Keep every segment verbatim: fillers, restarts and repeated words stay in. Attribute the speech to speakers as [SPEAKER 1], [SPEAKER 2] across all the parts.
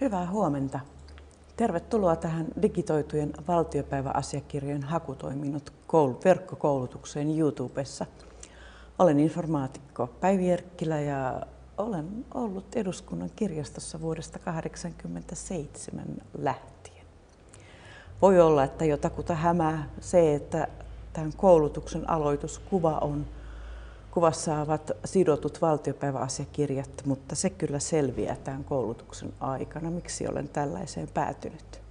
[SPEAKER 1] Hyvää huomenta. Tervetuloa tähän digitoitujen valtiopäiväasiakirjojen hakutoiminnot verkkokoulutukseen YouTubessa. Olen informaatikko Päivi Erkkilä ja olen ollut Eduskunnan kirjastossa vuodesta tuhatyhdeksänsataakahdeksankymmentäseitsemän lähtien. Voi olla, että jotakuta hämää se, että tämän koulutuksen aloituskuva on Kuvassa ovat sidotut valtiopäiväasiakirjat, mutta se kyllä selviää tämän koulutuksen aikana, miksi olen tällaiseen päätynyt.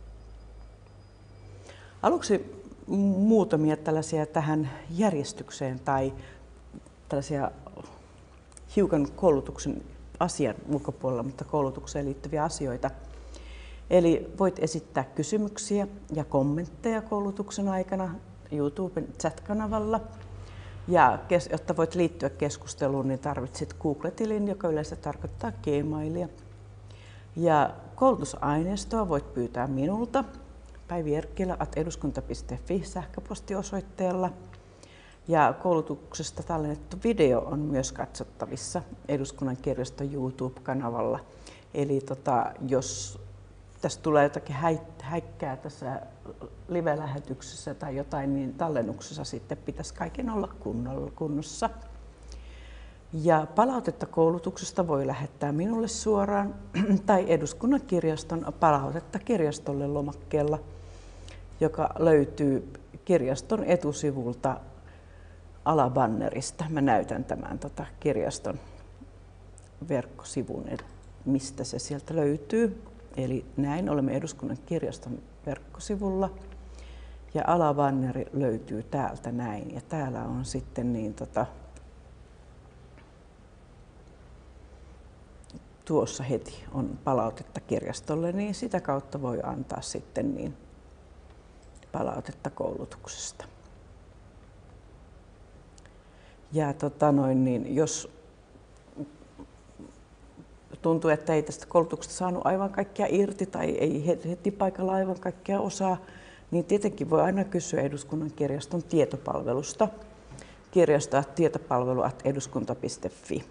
[SPEAKER 1] Aluksi muutamia tällaisia tähän järjestykseen tai tällaisia hiukan koulutuksen asian ulkopuolella, mutta koulutukseen liittyviä asioita. Eli voit esittää kysymyksiä ja kommentteja koulutuksen aikana YouTuben chat-kanavalla. Ja jotta voit liittyä keskusteluun, niin tarvitset Google-tilin, joka yleensä tarkoittaa Gmailia. Ja koulutusaineistoa voit pyytää minulta päivi erkkilä at eduskunta piste fi sähköpostiosoitteella. Ja koulutuksesta tallennettu video on myös katsottavissa Eduskunnan kirjaston YouTube-kanavalla. Eli tota, jos tässä tulee jotakin häikkää tässä live-lähetyksessä tai jotain, niin tallennuksessa sitten pitäisi kaiken olla kunnossa. Ja palautetta koulutuksesta voi lähettää minulle suoraan tai Eduskunnan kirjaston palautetta kirjastolle lomakkeella, joka löytyy kirjaston etusivulta alabannerista. Mä näytän tämän tota, kirjaston verkkosivun, mistä se sieltä löytyy. Eli näin olemme Eduskunnan kirjaston verkkosivulla ja alabanneri löytyy täältä näin. Ja täällä on sitten niin tota, tuossa heti on palautetta kirjastolle, niin sitä kautta voi antaa sitten niin palautetta koulutuksesta. Ja tota noin, niin jos tuntuu, että ei tästä koulutuksesta saanut aivan kaikkea irti tai ei heti paikalla aivan kaikkea osaa, niin tietenkin voi aina kysyä Eduskunnan kirjaston tietopalvelusta. Kirjasto tietopalvelu at eduskunta piste fi.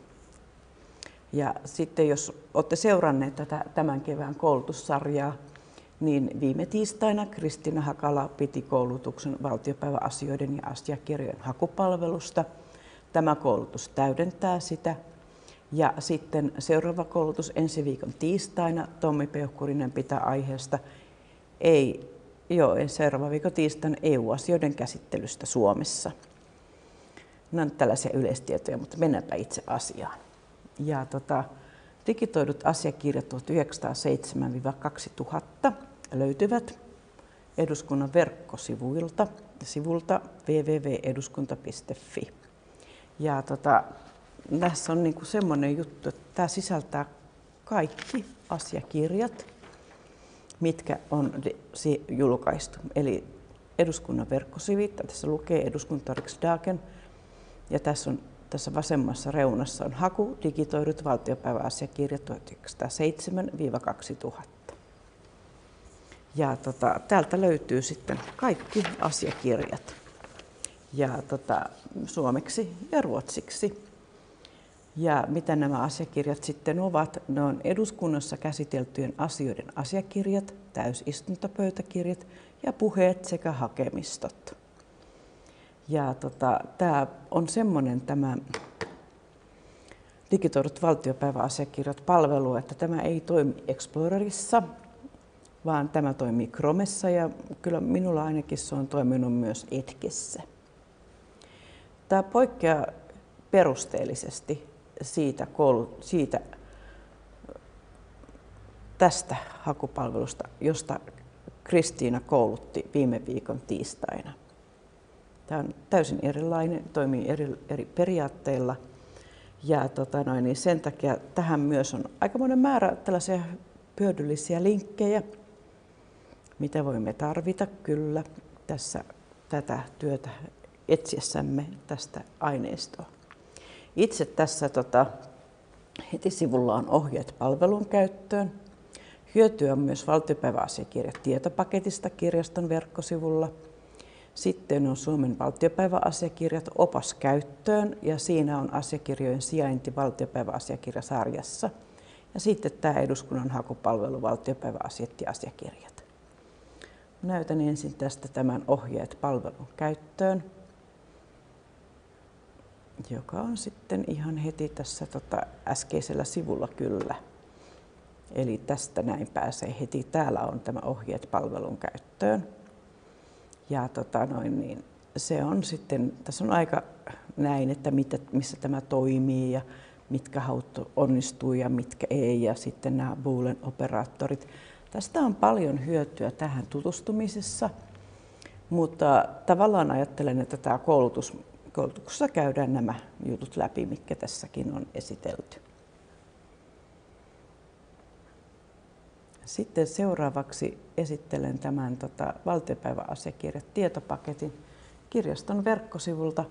[SPEAKER 1] Ja sitten jos olette seuranneet tätä tämän kevään koulutussarjaa, niin viime tiistaina Kristiina Hakala piti koulutuksen valtiopäiväasioiden ja asiakirjojen hakupalvelusta. Tämä koulutus täydentää sitä. Ja sitten seuraava koulutus ensi viikon tiistaina Tommi Peuhkurinen pitää aiheesta ei, joo, seuraava viikon tiistaina E U-asioiden käsittelystä Suomessa. Nämä ovat tällaisia yleistietoja, mutta mennäänpä itse asiaan. Ja tota, digitoidut asiakirjat tuhatyhdeksänsataaseitsemän kaksituhatta löytyvät Eduskunnan verkkosivuilta sivulta double-u double-u double-u piste eduskunta piste fi. Ja tota, tässä on niinku semmoinen juttu, että tämä sisältää kaikki asiakirjat, mitkä on julkaistu. Eli Eduskunnan verkkosivit, tässä lukee Eduskunta-riksdagen ja tässä, on, tässä vasemmassa reunassa on haku digitoidut valtiopäiväasiakirjat tuhatyhdeksänsataaseitsemän kaksituhatta. Ja tota, täältä löytyy sitten kaikki asiakirjat ja tota, suomeksi ja ruotsiksi. Ja mitä nämä asiakirjat sitten ovat? Ne on eduskunnassa käsiteltyjen asioiden asiakirjat, täysistuntopöytäkirjat ja puheet sekä hakemistot. Ja tota, tämä on semmoinen tämä digitoidut valtiopäiväasiakirjat palvelu, että tämä ei toimi Explorerissa, vaan tämä toimii Chromessa ja kyllä minulla ainakin se on toiminut myös Edgessä. Tämä poikkeaa perusteellisesti Siitä, siitä tästä hakupalvelusta, josta Kristiina koulutti viime viikon tiistaina. Tämä on täysin erilainen, toimii eri, eri periaatteilla ja tota noin, niin sen takia tähän myös on aikamoinen määrä tällaisia hyödyllisiä linkkejä, mitä voimme tarvita kyllä tässä tätä työtä etsiessämme tästä aineistoa. Itse tässä tota, heti sivulla on ohjeet palvelun käyttöön. Hyötyä on myös valtiopäiväasiakirjat tietopaketista kirjaston verkkosivulla. Sitten on Suomen valtiopäiväasiakirjat opas käyttöön ja siinä on asiakirjojen sijainti valtiopäiväasiakirjasarjassa. Ja sitten tämä eduskunnan hakupalvelu, valtiopäiväasiat ja asiakirjat. Näytän ensin tästä tämän ohjeet palvelun käyttöön, joka on sitten ihan heti tässä tota, äskeisellä sivulla kyllä. Eli tästä näin pääsee heti. Täällä on tämä ohjeet palvelun käyttöön. Ja tota noin, niin se on sitten, tässä on aika näin, että mitä, missä tämä toimii ja mitkä haut onnistuu ja mitkä ei, ja sitten nämä Boolean operaattorit. Tästä on paljon hyötyä tähän tutustumisessa, mutta tavallaan ajattelen, että tämä koulutus, koulutuksessa käydään nämä jutut läpi, mitkä tässäkin on esitelty. Sitten seuraavaksi esittelen tämän tota, valtiopäiväasiakirjat tietopaketin kirjaston verkkosivulta,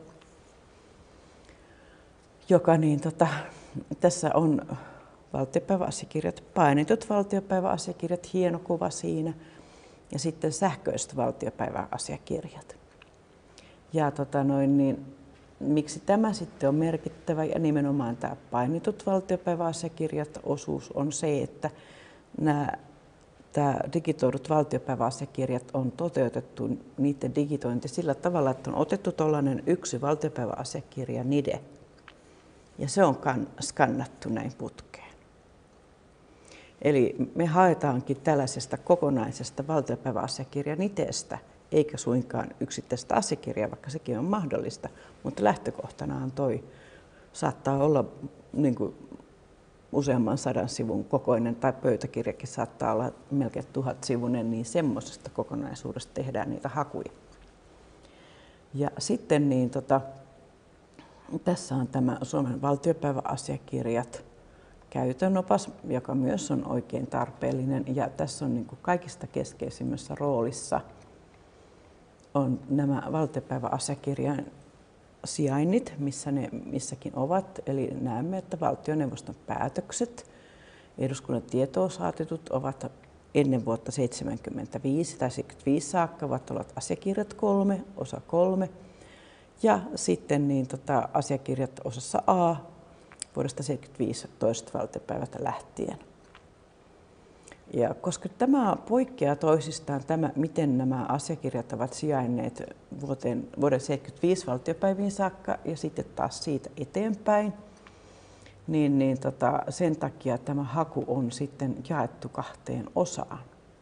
[SPEAKER 1] joka niin, tota, tässä on valtiopäiväasiakirjat, painetut valtiopäiväasiakirjat, hieno kuva siinä, ja sitten sähköiset valtiopäiväasiakirjat. Ja tota noin, niin, miksi tämä sitten on merkittävä ja nimenomaan tämä painetut valtiopäiväasiakirjat osuus on se, että nämä Tämä digitoidut valtiopäiväasiakirjat on toteutettu niiden digitointi sillä tavalla, että on otettu tuollainen yksi valtiopäiväasiakirja N I D E ja se on skannattu näin putkeen. Eli me haetaankin tällaisesta kokonaisesta valtiopäiväasiakirjan niteestä, eikä suinkaan yksittäistä asiakirjaa, vaikka sekin on mahdollista, mutta lähtökohtana on toi. Saattaa olla niin kuin, useamman sadan sivun kokoinen tai pöytäkirjakin saattaa olla melkein tuhat sivuinen, niin semmoisesta kokonaisuudesta tehdään niitä hakuja. Ja sitten niin, tota, tässä on tämä Suomen valtiopäiväasiakirjat käytönopas, joka myös on oikein tarpeellinen. Ja tässä on niin kuin kaikista keskeisimmässä roolissa on nämä valtiopäiväasiakirjan sijainnit, missä ne missäkin ovat. Eli näemme, että valtioneuvoston päätökset, eduskunnan tietoon saatetut ovat ennen vuotta seitsemänkymmentäviisi tai seitsemänkymmentäviisi saakka ovat olleet asiakirjat kolme, osa kolme. Ja sitten niin, tota, asiakirjat osassa A vuodesta seitsemänkymmentäviisi toista valtiopäivältä lähtien. Ja koska tämä poikkeaa toisistaan, tämä, miten nämä asiakirjat ovat sijainneet vuoteen, vuoden seitsemänkymmentäviisi valtiopäiviin saakka ja sitten taas siitä eteenpäin, niin, niin tota, sen takia tämä haku on sitten jaettu kahteen osaan.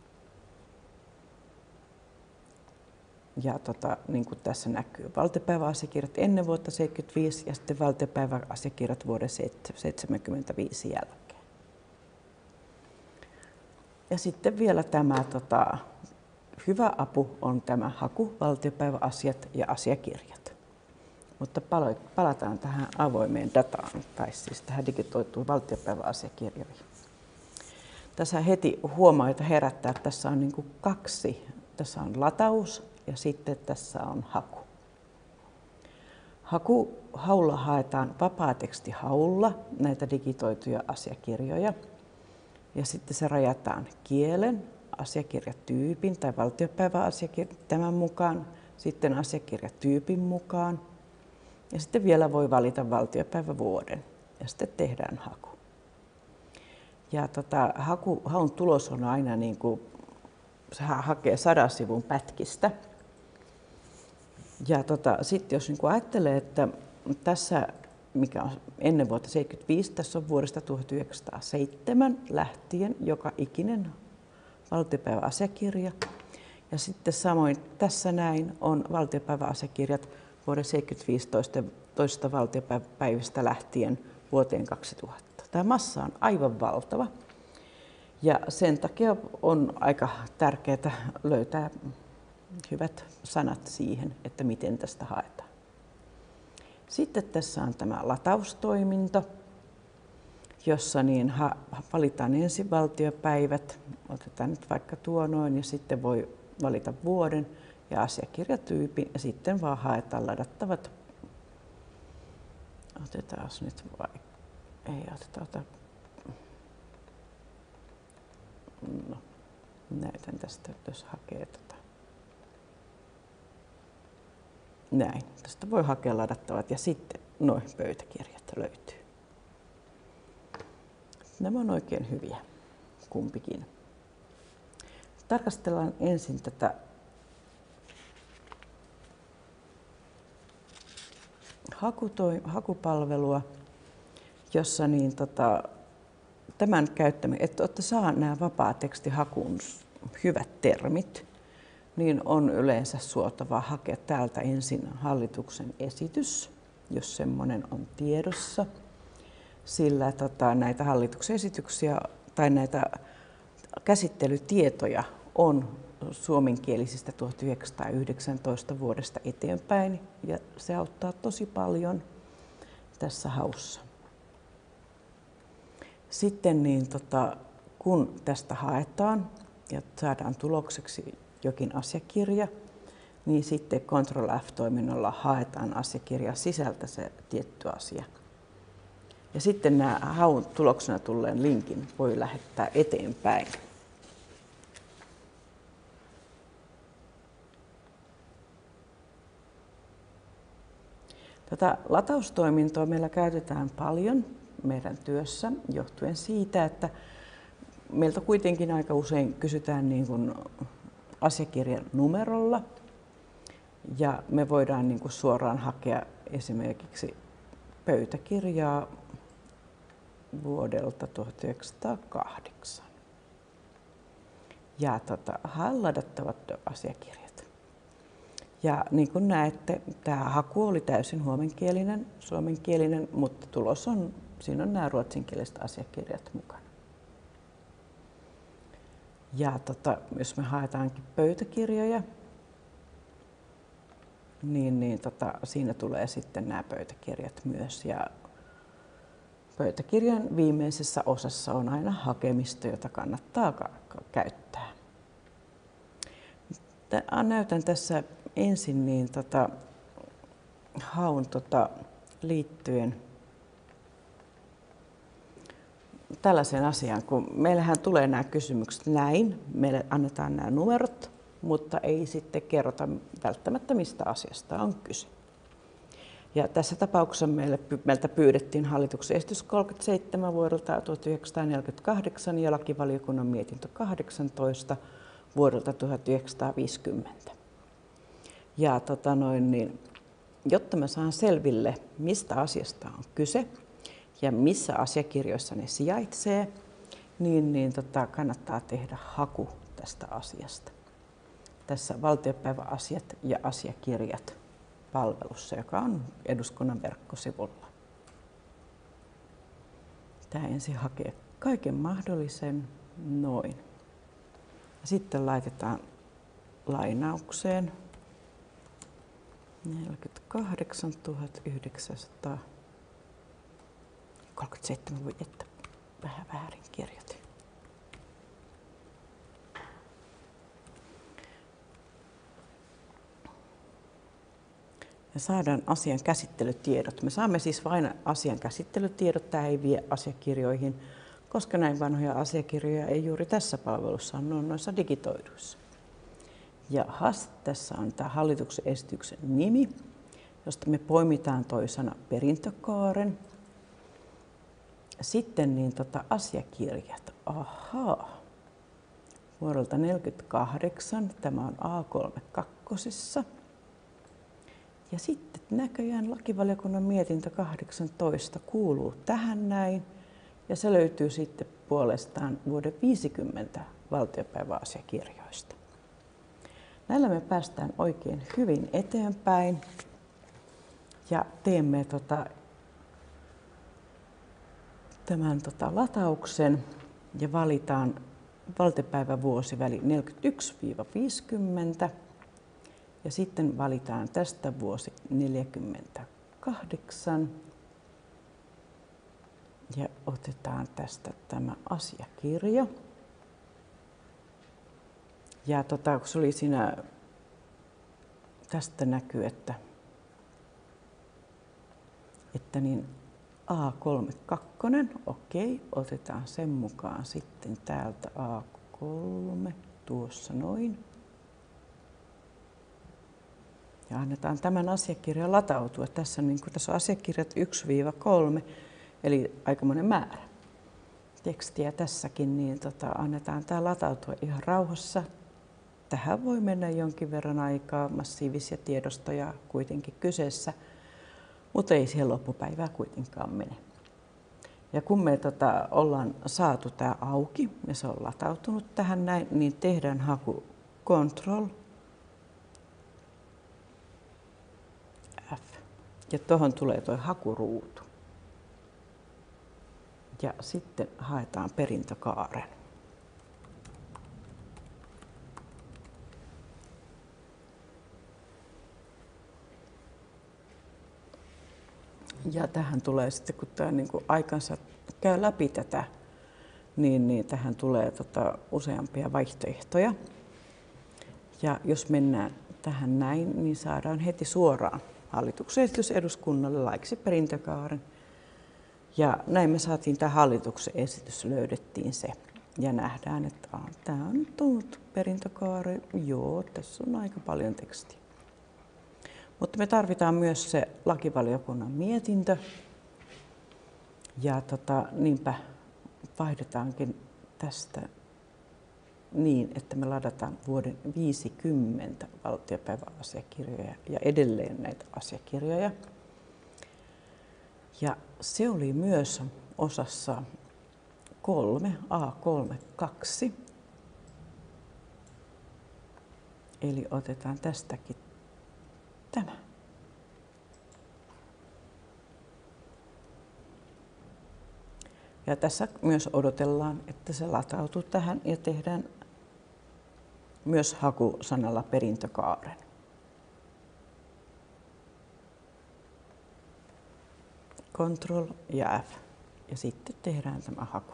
[SPEAKER 1] Ja tota, niin kuin tässä näkyy, valtiopäiväasiakirjat ennen vuotta seitsemänkymmentäviisi ja sitten valtiopäiväasiakirjat vuoden seitsemänkymmentäviisi jälkeen. Ja sitten vielä tämä tota, hyvä apu on tämä haku, valtiopäiväasiat ja asiakirjat. Mutta palataan tähän avoimeen dataan, tai siis tähän digitoituun valtiopäiväasiakirjoihin. Tässä heti huomaa, että herättää, että tässä on niin kuin kaksi. Tässä on lataus ja sitten tässä on haku. Haku, haulla haetaan vapaatekstihaulla näitä digitoituja asiakirjoja. Ja sitten se rajataan kielen, asiakirjatyypin tai valtiopäiväasiakirjan tämän mukaan, sitten asiakirjatyypin mukaan. Ja sitten vielä voi valita valtiopäivävuoden ja sitten tehdään haku. Ja tota, haku, haun tulos on aina niin kuin, se hakee sadan sivun pätkistä. Ja tota, sitten jos niin kuin ajattelee, että tässä mikä on ennen vuotta seitsemänkymmentäviisi, tässä on vuodesta tuhatyhdeksänsataaseitsemän lähtien joka ikinen valtiopäiväasiakirja. Ja sitten samoin tässä näin on valtiopäiväasiakirjat vuoden seitsemänkymmentäviisi toista, toista valtiopäivistä lähtien vuoteen kaksituhatta. Tämä massa on aivan valtava ja sen takia on aika tärkeää löytää hyvät sanat siihen, että miten tästä haetaan. Sitten tässä on tämä lataustoiminto, jossa niin ha, valitaan ensin valtiopäivät, otetaan nyt vaikka tuo noin ja sitten voi valita vuoden ja asiakirjatyypin ja sitten vaan haetaan ladattavat. Otetaan nyt vai, ei oteta, ota. No, näytän tästä, jos hakee tota. Näin. Tästä voi hakea ladattavat ja sitten noin pöytäkirjat löytyy. Nämä on oikein hyviä, kumpikin. Tarkastellaan ensin tätä hakutoi, hakupalvelua, jossa niin tota, tämän käyttäminen, että olette saa nämä vapaatekstihakun hyvät termit, niin on yleensä suotavaa hakea täältä ensin hallituksen esitys, jos semmoinen on tiedossa. Sillä tota, näitä hallituksen esityksiä tai näitä käsittelytietoja on suomenkielisistä tuhatyhdeksänsataayhdeksäntoista vuodesta eteenpäin ja se auttaa tosi paljon tässä haussa. Sitten niin, tota, kun tästä haetaan ja saadaan tulokseksi jokin asiakirja, niin sitten Control F-toiminnolla haetaan asiakirja sisältä se tietty asia. Ja sitten nämä haun tuloksena tulleen linkin voi lähettää eteenpäin. Tätä lataustoimintoa meillä käytetään paljon meidän työssä johtuen siitä, että meiltä kuitenkin aika usein kysytään niin kuin asiakirjan numerolla ja me voidaan niin kuin suoraan hakea esimerkiksi pöytäkirjaa vuodelta tuhatyhdeksänsataakahdeksan ja tota, ladattavat asiakirjat. Ja niin kuin näette, tämä haku oli täysin suomenkielinen, suomenkielinen, mutta tulos on, siinä on nämä ruotsinkieliset asiakirjat mukana. Ja tota, jos me haetaankin pöytäkirjoja, niin, niin tota, siinä tulee sitten nämä pöytäkirjat myös. Ja pöytäkirjan viimeisessä osassa on aina hakemisto, jota kannattaa käyttää. Näytän tässä ensin niin, tota, haun tota, liittyen tällaiseen asiaan, kun meillähän tulee nämä kysymykset näin, meille annetaan nämä numerot, mutta ei sitten kerrota välttämättä mistä asiasta on kyse. Ja tässä tapauksessa meille, meiltä pyydettiin hallituksen esitys kolmekymmentäseitsemän vuodelta tuhatyhdeksänsataaneljäkymmentäkahdeksan ja lakivaliokunnan mietintö kahdeksantoista vuodelta tuhatyhdeksänsataaviisikymmentä. Ja tota noin, niin, jotta mä saan selville, mistä asiasta on kyse ja missä asiakirjoissa ne sijaitsee, niin, niin tota, kannattaa tehdä haku tästä asiasta. Tässä valtiopäiväasiat ja asiakirjat palvelussa, joka on eduskunnan verkkosivulla. Tämä ensin hakee kaiken mahdollisen noin. Sitten laitetaan lainaukseen neljäkymmentäkahdeksantuhatta yhdeksänsataakolmekymmentäseitsemän, voi että vähän väärin kirjoitin. Ja saadaan asian käsittelytiedot. Me saamme siis vain asian käsittelytiedot, tämä ei vie asiakirjoihin, koska näin vanhoja asiakirjoja ei juuri tässä palvelussa ole noissa digitoiduissa. Ja H A S, tässä on tämä hallituksen esityksen nimi, josta me poimitaan toisena perintökaaren. Sitten niin tota, asiakirjat. Ahaa. Vuodelta tuhatyhdeksänsataaneljäkymmentäkahdeksan, tämä on A kolmekymmentäkaksi. Ja sitten näköjään lakivaliokunnan mietintö kahdeksantoista kuuluu tähän näin. Ja se löytyy sitten puolestaan vuoden viisikymmentä valtiopäiväasiakirjoista. Näillä me päästään oikein hyvin eteenpäin ja teemme tota, tämän tota, latauksen ja valitaan valtiopäivävuosiväli neljäkymmentäyksi viisikymmentä ja sitten valitaan tästä vuosi neljäkymmentäkahdeksan ja otetaan tästä tämä asiakirja. Ja tota, kun se oli siinä, tästä näkyy, että, että niin A kolmekymmentäkaksi, okei, otetaan sen mukaan sitten täältä A kolme, tuossa noin. Ja annetaan tämän asiakirjan latautua. Tässä on, niin kuin, tässä on asiakirjat yksi kolme, eli aikamoinen määrä. tekstiä tässäkin, niin tota, annetaan tämä latautua ihan rauhassa. Tähän voi mennä jonkin verran aikaa, massiivisia tiedostoja kuitenkin kyseessä, mutta ei siihen loppupäivää kuitenkaan mene. Ja kun me tota, ollaan saatu tämä auki ja se on latautunut tähän näin, niin tehdään haku Control F. Ja tuohon tulee tuo hakuruutu. Ja sitten haetaan perintökaaren. Ja tähän tulee sitten, kun tämä niin kuin aikansa käy läpi tätä, niin, niin tähän tulee tota useampia vaihtoehtoja. Ja jos mennään tähän näin, niin saadaan heti suoraan hallituksen esitys eduskunnalle laiksi perintökaaren. Ja näin me saatiin tämä hallituksen esitys, löydettiin se. Ja nähdään, että ah, tämä on tullut perintökaari. Joo, tässä on aika paljon tekstiä. Mutta me tarvitaan myös se lakivaliokunnan mietintö. Ja tota, niinpä vaihdetaankin tästä niin, että me ladataan vuoden viisikymmentä valtiopäiväasiakirjoja ja edelleen näitä asiakirjoja. Ja se oli myös osassa kolme, A kolme kaksi. Eli otetaan tästäkin tämä. Ja tässä myös odotellaan, että se latautuu tähän ja tehdään myös haku sanalla perintökaaren. Control ja F. Ja sitten tehdään tämä haku.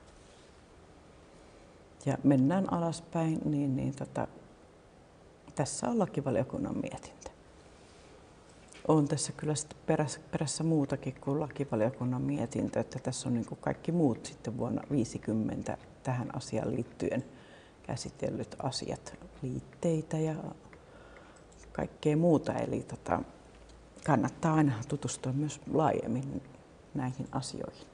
[SPEAKER 1] Ja mennään alaspäin, niin, niin tota, tässä on lakivaliokunnan mietintö. On tässä kyllä sitten perässä, perässä muutakin kuin lakivaliokunnan mietintö, että tässä on niin kuin kaikki muut sitten vuonna viisikymmentä tähän asiaan liittyen käsitellyt asiat, liitteitä ja kaikkea muuta. Eli tota, kannattaa aina tutustua myös laajemmin näihin asioihin.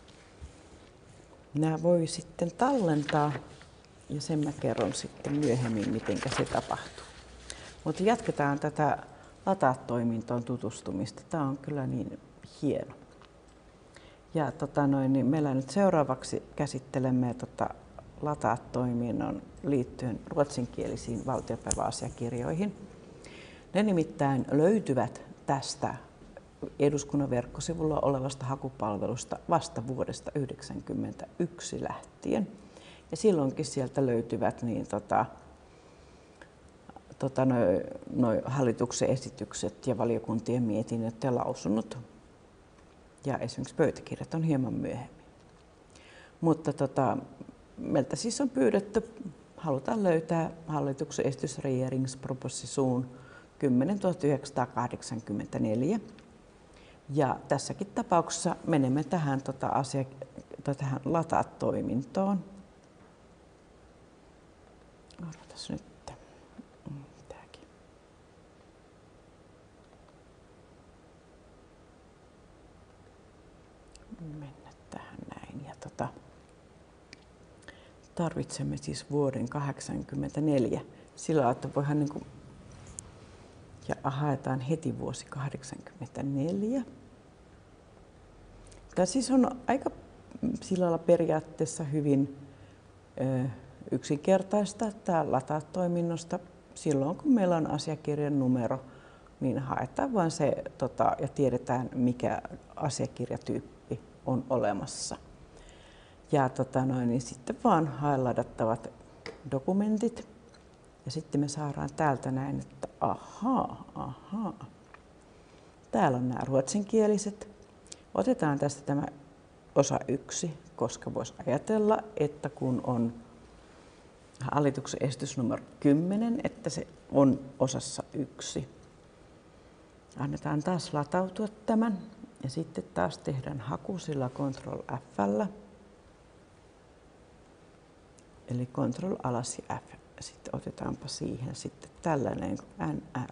[SPEAKER 1] Nämä voi sitten tallentaa ja sen mä kerron sitten myöhemmin, miten se tapahtuu. Mutta jatketaan tätä lataa-toimintoon tutustumista. Tämä on kyllä niin hieno. Ja tota noin, niin meillä nyt seuraavaksi käsittelemme tota lataa-toiminnon liittyen ruotsinkielisiin valtiopäiväasiakirjoihin. Ne nimittäin löytyvät tästä eduskunnan verkkosivulla olevasta hakupalvelusta vasta vuodesta yhdeksänkymmentäyksi lähtien. Ja silloinkin sieltä löytyvät niin tota, tota, noi, noi hallituksen esitykset ja valiokuntien mietinnöt ja lausunnot. Ja esimerkiksi pöytäkirjat on hieman myöhemmin. Mutta tota, meiltä siis on pyydetty, halutaan löytää hallituksen esitys regeringsproposition kymmenen tuhatta yhdeksänsataakahdeksankymmentäneljä. Ja tässäkin tapauksessa menemme tähän, tota, asia, tähän lataa-toimintoon. Odotas nyt. Tääkin. Mennä tähän näin. Ja tota, tarvitsemme siis vuoden kahdeksankymmentäneljä. Sillä että voihan niin kuin, ja haetaan heti vuosi kahdeksankymmentäneljä. Tämä siis on aika sillä lailla periaatteessa hyvin ö, yksinkertaista tämä lataa-toiminnosta. Silloin kun meillä on asiakirjan numero, niin haetaan vain se tota, ja tiedetään mikä asiakirjatyyppi on olemassa. Ja tota, noin, niin sitten vaan haen ladattavat dokumentit. Ja sitten me saadaan täältä näin, että ahaa, ahaa. Täällä on nämä ruotsinkieliset. Otetaan tästä tämä osa yksi, koska voisi ajatella, että kun on hallituksen esitys numero kymmenen, että se on osassa yksi. Annetaan taas latautua tämän ja sitten taas tehdään haku sillä Control F:llä. Eli Control alas ja F. Sitten otetaanpa siihen sitten tällainen N R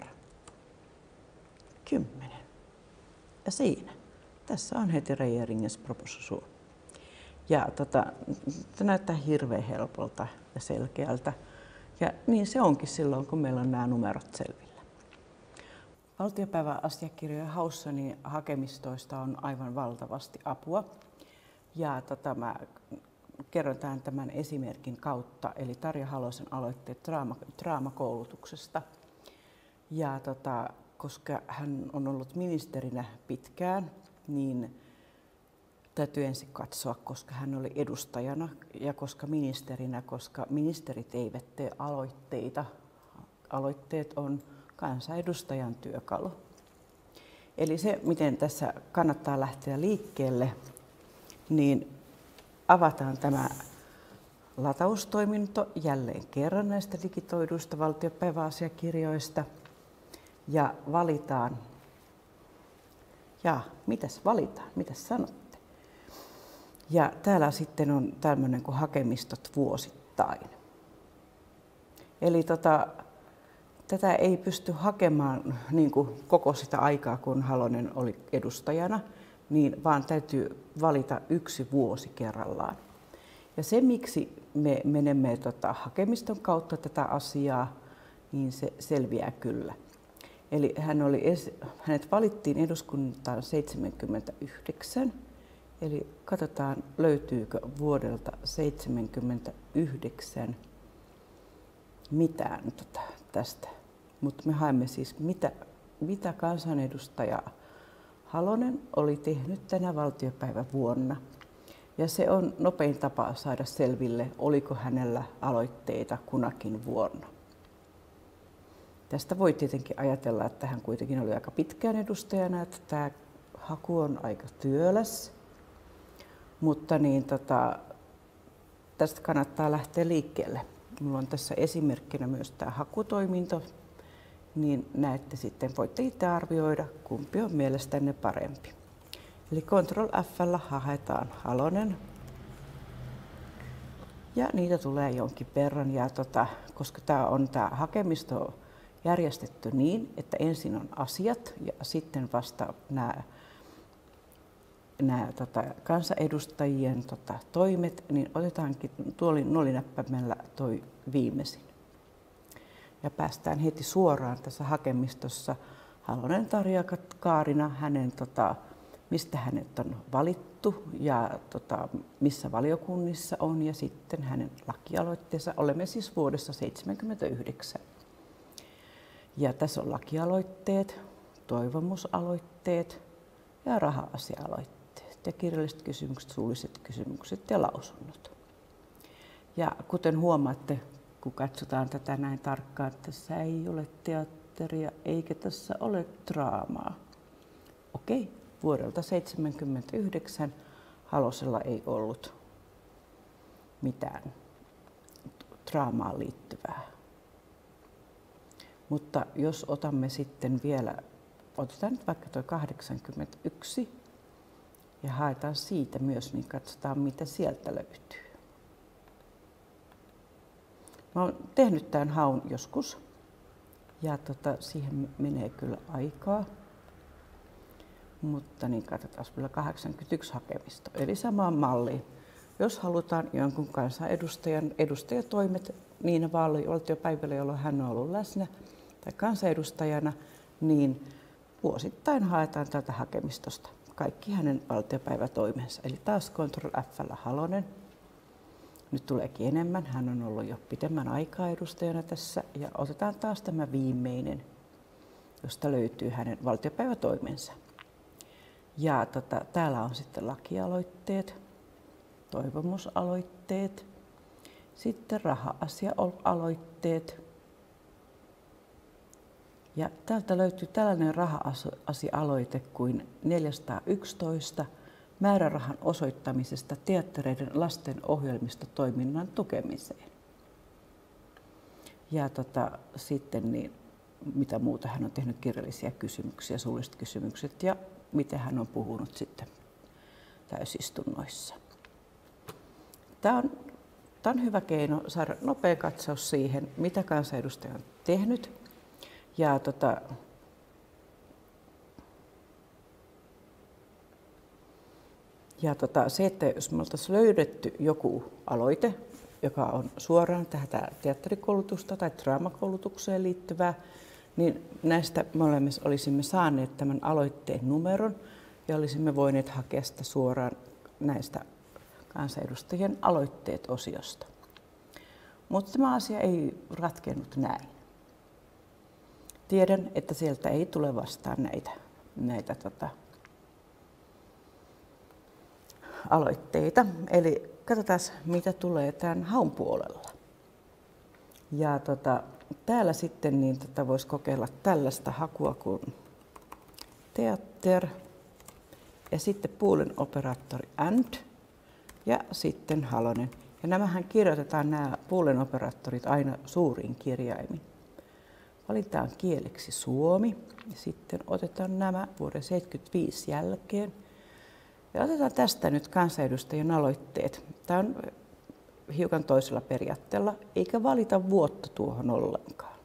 [SPEAKER 1] kymmenen. Ja siinä. Tässä on heti regeringsproposition. Ja tota, se näyttää hirveän helpolta ja selkeältä. Ja niin se onkin silloin, kun meillä on nämä numerot selvillä. Valtiopäiväasiakirjojen haussa niin hakemistoista on aivan valtavasti apua. Ja tota, mä kerron tämän, tämän esimerkin kautta, eli Tarja Halosen aloitteet draama, draamakoulutuksesta. Ja tota, koska hän on ollut ministerinä pitkään, niin täytyy ensin katsoa, koska hän oli edustajana ja koska ministerinä, koska ministerit eivät tee aloitteita. Aloitteet on kansanedustajan työkalu. Eli se, miten tässä kannattaa lähteä liikkeelle, niin avataan tämä lataustoiminto jälleen kerran näistä digitoiduista valtiopäiväasiakirjoista ja valitaan. Ja mitäs valitaan? Mitäs sanotte? Ja täällä sitten on tämmöinen kuin hakemistot vuosittain. Eli tota, tätä ei pysty hakemaan niin kuin koko sitä aikaa, kun Halonen oli edustajana, niin vaan täytyy valita yksi vuosi kerrallaan. Ja se, miksi me menemme tota, hakemiston kautta tätä asiaa, niin se selviää kyllä. Eli hän oli, hänet valittiin eduskuntaan seitsemänkymmentäyhdeksän, eli katsotaan löytyykö vuodelta seitsemänkymmentäyhdeksän mitään tota, tästä. Mutta me haemme siis, mitä, mitä kansanedustaja Halonen oli tehnyt tänä valtiopäivävuonna. Ja se on nopein tapa saada selville, oliko hänellä aloitteita kunakin vuonna. Tästä voi tietenkin ajatella, että hän kuitenkin oli aika pitkään edustajana, että tämä haku on aika työläs. Mutta niin, tota, tästä kannattaa lähteä liikkeelle. Minulla on tässä esimerkkinä myös tämä hakutoiminto, niin näette sitten, voitte itse arvioida, kumpi on mielestänne parempi. Eli Control F:llä haetaan Halonen. Ja niitä tulee jonkin verran. Ja tota, koska tämä on tämä hakemisto järjestetty niin, että ensin on asiat ja sitten vasta nämä, nämä tota, kansanedustajien tota, toimet, niin otetaankin nuolinäppäimellä toi viimeisin. Ja päästään heti suoraan tässä hakemistossa Halonen Tarja Kaarina, hänen, tota, mistä hänet on valittu ja tota, missä valiokunnissa on ja sitten hänen lakialoitteensa. Olemme siis vuodessa seitsemänkymmentäyhdeksän. Ja tässä on lakialoitteet, toivomusaloitteet ja raha-asia-aloitteet ja kirjalliset kysymykset, suulliset kysymykset ja lausunnot. Ja kuten huomaatte, kun katsotaan tätä näin tarkkaan, että tässä ei ole teatteria eikä tässä ole draamaa. Okei, vuodelta seitsemänkymmentäyhdeksän Halosella ei ollut mitään draamaan liittyvää. Mutta jos otamme sitten vielä, otetaan nyt vaikka tuo kahdeksankymmentäyksi ja haetaan siitä myös, niin katsotaan mitä sieltä löytyy. Mä oon tehnyt tämän haun joskus ja tota, siihen menee kyllä aikaa. Mutta niin katsotaan vielä kahdeksankymmentäyksi hakemisto, eli samaan malliin. Jos halutaan jonkun kansanedustajan edustajatoimet niinä valtiopäivillä, jolloin hän on ollut läsnä tai kansanedustajana, niin vuosittain haetaan tältä hakemistosta kaikki hänen valtiopäivätoimensa. Eli taas Control F:llä Halonen. Nyt tuleekin enemmän. Hän on ollut jo pitemmän aikaa edustajana tässä. Ja otetaan taas tämä viimeinen, josta löytyy hänen valtiopäivätoimensa. Ja tota, täällä on sitten lakialoitteet, toivomusaloitteet, sitten raha-asia-aloitteet. Ja täältä löytyy tällainen raha-asia-aloite kuin neljäsataayksitoista määrärahan osoittamisesta teattereiden lasten ohjelmistotoiminnan tukemiseen. Ja tota, sitten niin, mitä muuta hän on tehnyt, kirjallisia kysymyksiä, suulliset kysymykset ja miten hän on puhunut sitten täysistunnoissa. Tämä on, tämä on hyvä keino saada nopea katsaus siihen, mitä kansanedustaja on tehnyt. Ja tota, Ja tota, se, että jos me oltaisiin löydetty joku aloite, joka on suoraan tähän teatterikoulutusta tai draamakoulutukseen liittyvää, niin näistä molemmissa olisimme saaneet tämän aloitteen numeron ja olisimme voineet hakea sitä suoraan näistä kansanedustajien aloitteet osiosta. Mutta tämä asia ei ratkennut näin. Tiedän, että sieltä ei tule vastaan näitä, näitä tota, aloitteita. Eli katsotaan, mitä tulee tämän haun puolella. Ja tota, täällä sitten niin tota, voisi kokeilla tällaista hakua kuin teatter ja sitten Poolen operaattori and ja sitten Halonen. Ja nämähän kirjoitetaan nämä Poolen operaattorit aina suuriin kirjaimin. Valitaan kieleksi suomi ja sitten otetaan nämä vuoden seitsemänkymmentäviisi jälkeen. Ja otetaan tästä nyt kansanedustajien aloitteet. Tämä on hiukan toisella periaatteella, eikä valita vuotta tuohon ollenkaan.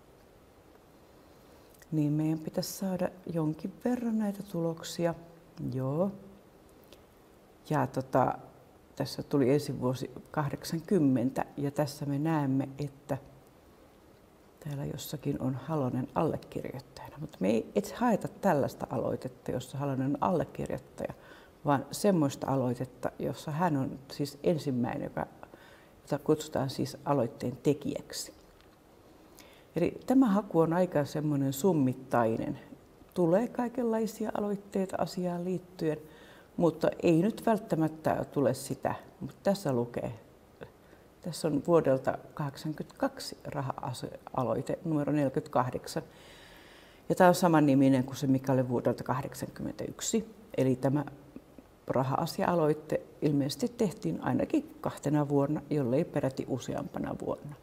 [SPEAKER 1] Niin meidän pitäisi saada jonkin verran näitä tuloksia. Joo. Ja tota, tässä tuli ensi vuosi kahdeksankymmentä ja tässä me näemme, että täällä jossakin on Halonen allekirjoittajana. Mutta me ei et haeta tällaista aloitetta, jossa Halonen on allekirjoittaja, vaan semmoista aloitetta, jossa hän on siis ensimmäinen, joka, jota kutsutaan siis aloitteen tekijäksi. Eli tämä haku on aika semmoinen summittainen. Tulee kaikenlaisia aloitteita asiaan liittyen, mutta ei nyt välttämättä tule sitä. Mutta tässä lukee, tässä on vuodelta kahdeksankymmentäkaksi raha-aloite numero neljäkymmentäkahdeksan. Ja tämä on samanniminen kuin se, mikä oli vuodelta kahdeksankymmentäyksi. Eli tämä raha-asia-aloite ilmeisesti tehtiin ainakin kahtena vuonna, jollei peräti useampana vuonna.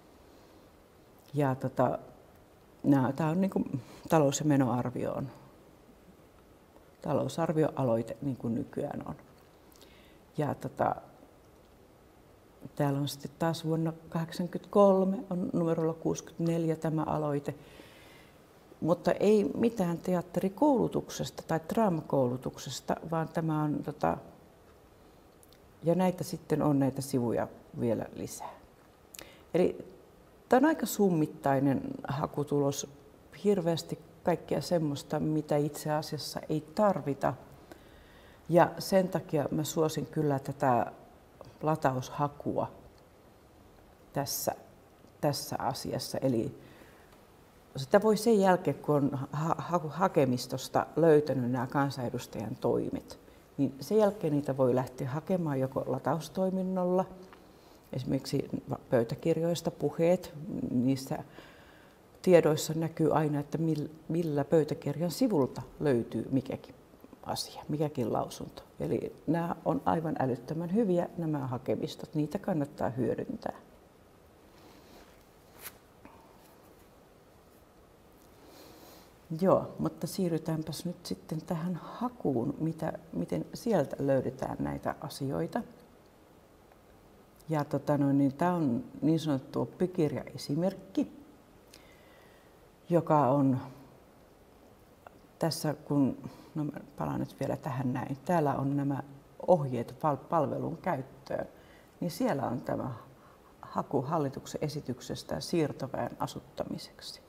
[SPEAKER 1] Ja tota, tämä on niin kuin talous- ja menoarvioon. Talousarvioaloite, niin kuin nykyään on. Ja tota, täällä on sitten taas vuonna kahdeksankymmentäkolme, on numerolla kuusikymmentäneljä tämä aloite. Mutta ei mitään teatterikoulutuksesta tai draamakoulutuksesta, vaan tämä on, tota, ja näitä sitten on näitä sivuja vielä lisää. Eli tämä on aika summittainen hakutulos, hirveästi kaikkea semmoista, mitä itse asiassa ei tarvita. Ja sen takia mä suosin kyllä tätä lataushakua tässä, tässä asiassa. Eli sitä voi sen jälkeen, kun on ha- hakemistosta löytänyt nämä kansanedustajan toimet, niin sen jälkeen niitä voi lähteä hakemaan joko lataustoiminnolla, esimerkiksi pöytäkirjoista puheet, niissä tiedoissa näkyy aina, että millä pöytäkirjan sivulta löytyy mikäkin asia, mikäkin lausunto. Eli nämä on aivan älyttömän hyviä nämä hakemistot, niitä kannattaa hyödyntää. Joo, mutta siirrytäänpäs nyt sitten tähän hakuun, mitä, miten sieltä löydetään näitä asioita. Ja tota no, niin tämä on niin sanottu oppikirjaesimerkki, joka on tässä, kun no palaan nyt vielä tähän näin, täällä on nämä ohjeet palvelun käyttöön, niin siellä on tämä haku hallituksen esityksestä siirtoväen asuttamiseksi.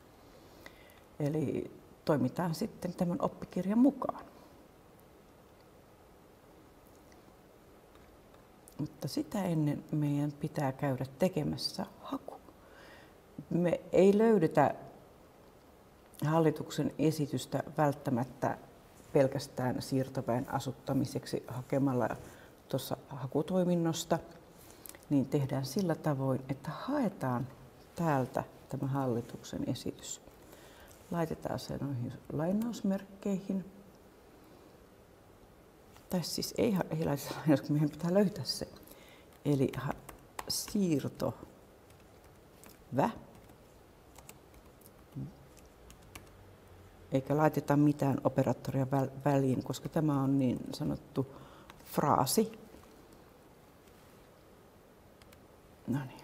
[SPEAKER 1] Eli toimitaan sitten tämän oppikirjan mukaan. Mutta sitä ennen meidän pitää käydä tekemässä haku. Me ei löydetä hallituksen esitystä välttämättä pelkästään siirtoväen asuttamiseksi hakemalla tuossa hakutoiminnosta, niin tehdään sillä tavoin, että haetaan täältä tämä hallituksen esitys. Laitetaan se noihin lainausmerkkeihin. Tai siis ei, ei laiteta, kun meidän pitää löytää se. Eli ha, siirto vä. Eikä laiteta mitään operaattoria väliin, koska tämä on niin sanottu fraasi. No niin.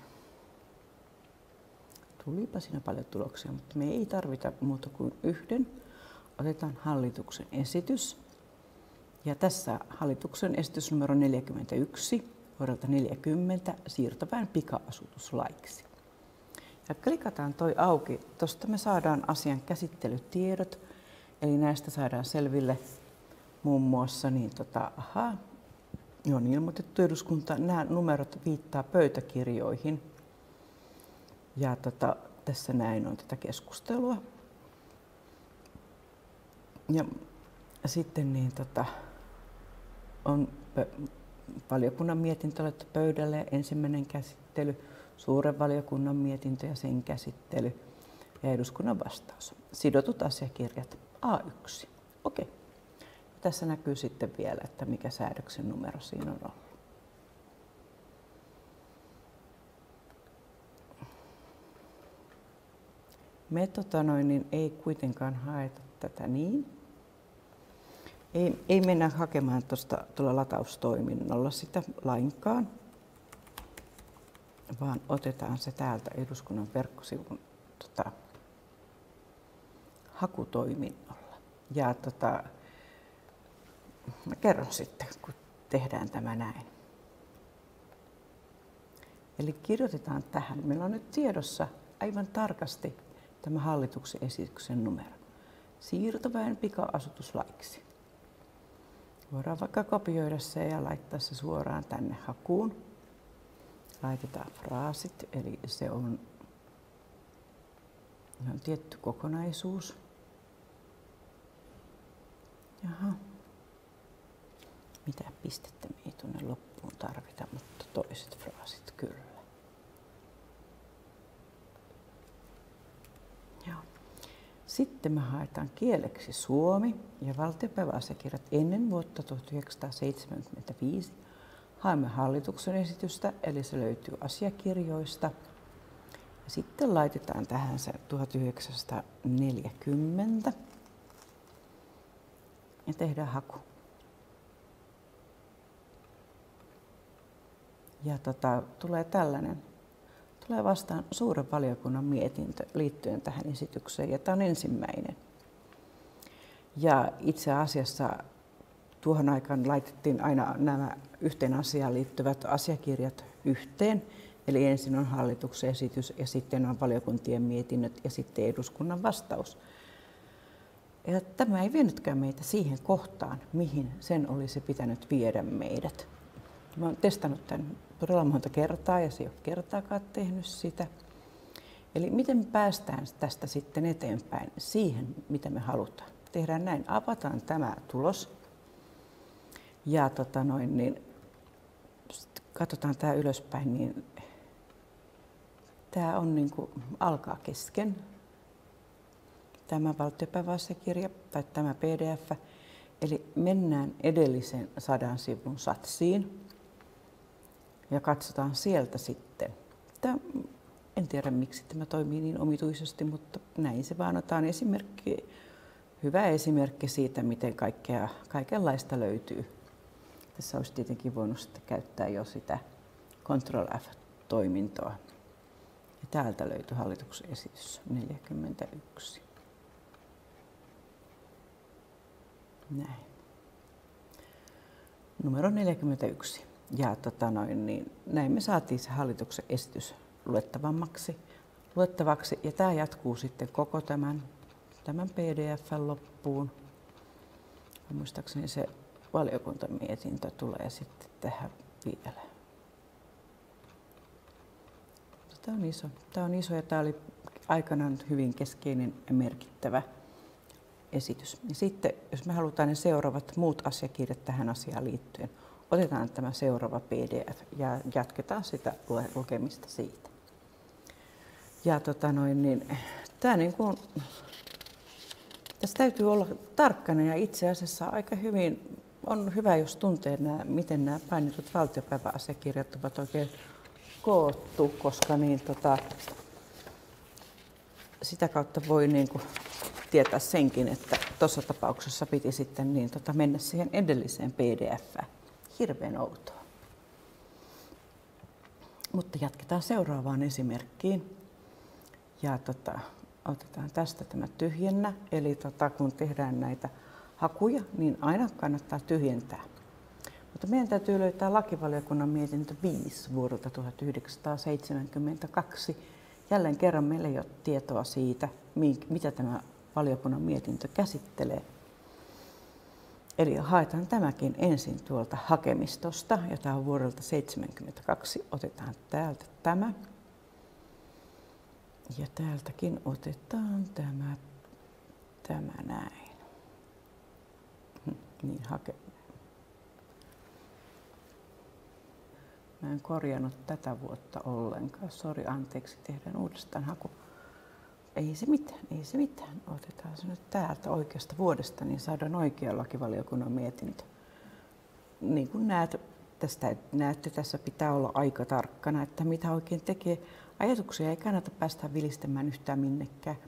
[SPEAKER 1] Tulipa siinä paljon tuloksia, mutta me ei tarvita muuta kuin yhden. Otetaan hallituksen esitys Ja tässä hallituksen esitys numero neljäkymmentäyksi vuodelta neljäkymmentä siirtoväen pika-asutuslaiksi. Ja klikataan toi auki. Tuosta me saadaan asian käsittelytiedot, eli näistä saadaan selville muun muassa, niin tota, aha, on ilmoitettu eduskunta, nämä numerot viittaa pöytäkirjoihin. Ja tota, tässä näin on tätä keskustelua. Ja sitten niin tota, on valiokunnan mietintö laitettu pöydälle, ensimmäinen käsittely, suuren valiokunnan mietintö ja sen käsittely ja eduskunnan vastaus. Sidotut asiakirjat A yksi. Okei. Tässä näkyy sitten vielä, että mikä säädöksen numero siinä on ollut. Me tota noin, niin ei kuitenkaan haeta tätä niin. Ei, ei mennä hakemaan tuosta tuolla lataustoiminnolla sitä lainkaan, vaan otetaan se täältä eduskunnan verkkosivun tota, hakutoiminnolla. Ja tota, mä kerron sitten, kun tehdään tämä näin. Eli kirjoitetaan tähän. Meillä on nyt tiedossa aivan tarkasti tämä hallituksen esityksen numero. Siirtoväen pika-asutuslaiksi. Voidaan vaikka kopioida se ja laittaa se suoraan tänne hakuun. Laitetaan fraasit, eli se on, se on tietty kokonaisuus. Jaha. Mitä pistettä me ei tuonne loppuun tarvita, mutta toiset fraasit kyllä. Joo. Sitten me haetaan kieleksi suomi ja valtiopäiväasiakirjat ennen vuotta tuhatyhdeksänsataaseitsemänkymmentäviisi. Haemme hallituksen esitystä, eli se löytyy asiakirjoista. Ja sitten laitetaan tähän se tuhatyhdeksänsataaneljäkymmentä ja tehdään haku. Ja tota, tulee tällainen. Tulee vastaan suuren valiokunnan mietintö liittyen tähän esitykseen, ja tämä on ensimmäinen. Ja itse asiassa tuohon aikaan laitettiin aina nämä yhteen asiaan liittyvät asiakirjat yhteen. Eli ensin on hallituksen esitys ja sitten on valiokuntien mietinnöt ja sitten eduskunnan vastaus. Ja tämä ei vienytkään meitä siihen kohtaan, mihin sen olisi pitänyt viedä meidät. Mä oon testannut tämän todella monta kertaa ja se ei ole kertaakaan tehnyt sitä. Eli miten me päästään tästä sitten eteenpäin siihen, mitä me halutaan. Tehdään näin, avataan tämä tulos ja tota noin, niin, katsotaan tämä ylöspäin, niin tämä on niin kuin, alkaa kesken. Tämä valtiopäiväasiakirja tai tämä P D F. Eli mennään edellisen sadan sivun satsiin. Ja katsotaan sieltä sitten. Tämä, en tiedä miksi tämä toimii niin omituisesti, mutta näin se vaan otetaan esimerkki, hyvä esimerkki siitä, miten kaikkea, kaikenlaista löytyy. Tässä olisi tietenkin voinut sitten käyttää jo sitä Control F-toimintoa. Ja täältä löytyy hallituksen esitys neljäkymmentäyksi. Näin. Numero neljäkymmentäyksi. Ja tota noin, niin näin me saatiin se hallituksen esitys luettavammaksi, luettavaksi. Ja tämä jatkuu sitten koko tämän, tämän P D F:n loppuun. Ja muistaakseni se valiokuntamietintö tulee sitten tähän vielä. Tämä on iso. Tämä on iso ja tämä oli aikanaan hyvin keskeinen ja merkittävä esitys. Ja sitten, jos me halutaan ne seuraavat muut asiakirjat tähän asiaan liittyen, otetaan tämä seuraava P D F ja jatketaan sitä lukemista siitä. Ja tota noin, niin, tää niin kuin, tässä täytyy olla tarkkana ja itse asiassa aika hyvin on hyvä, jos tuntee, nämä, miten nämä painetut valtiopäiväasiakirjat ovat oikein koottu, koska niin, tota, sitä kautta voi niin kuin, tietää senkin, että tuossa tapauksessa piti sitten niin, tota, mennä siihen edelliseen P D F:ään. Hirveän outoa. Mutta jatketaan seuraavaan esimerkkiin. Ja tota, otetaan tästä tämä tyhjennä. Eli tota, kun tehdään näitä hakuja, niin aina kannattaa tyhjentää. Mutta meidän täytyy löytää lakivaliokunnan mietintö viisi vuodelta tuhatyhdeksänsataaseitsemänkymmentäkaksi. Jälleen kerran meillä ei ole tietoa siitä, mitä tämä valiokunnan mietintö käsittelee. Eli haetaan tämäkin ensin tuolta hakemistosta, jota on vuodelta seitsemänkymmentäkaksi. Otetaan täältä tämä. Ja täältäkin otetaan tämä, tämä näin. Niin, hake. Mä en korjannut tätä vuotta ollenkaan. Sori, anteeksi, tehdään uudestaan haku. Ei se mitään, ei se mitään. Otetaan se nyt täältä oikeasta vuodesta, niin saadaan oikea lakivaliokunnan mietintö. Niin kuin näet, tästä, näette, tässä pitää olla aika tarkkana, että mitä oikein tekee. Ajatuksia ei kannata päästä vilistämään yhtään minnekään.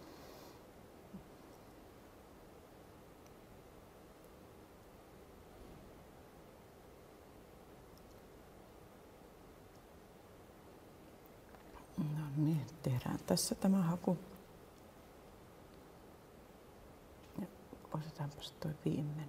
[SPEAKER 1] No niin, tehdään tässä tämä haku. Ja otetaanpas tuo viimeinen.